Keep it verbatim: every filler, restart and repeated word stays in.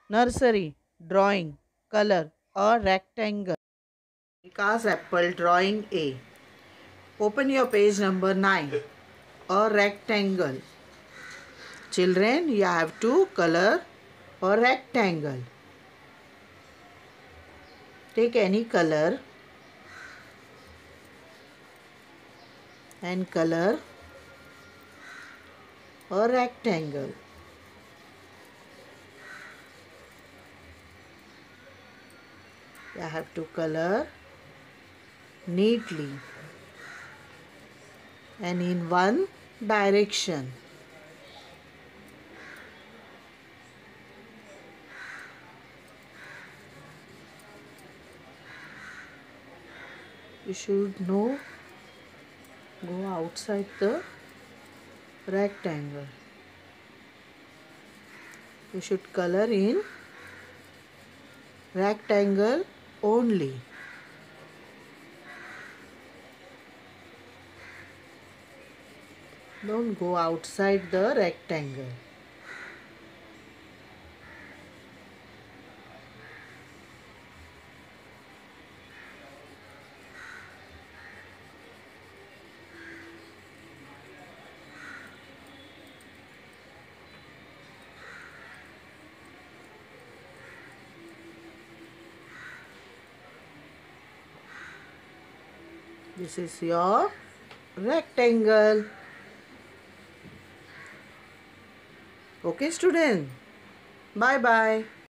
Nursery, drawing, color, a rectangle. Vikas Apple drawing A. Open your page number nine. A rectangle. Children, you have to color a rectangle. Take any color and color a rectangle. You have to color neatly and in one direction. You should know go outside the rectangle. You should color in rectangle only. Don't go outside the rectangle. This is your rectangle. Okay, student. Bye bye.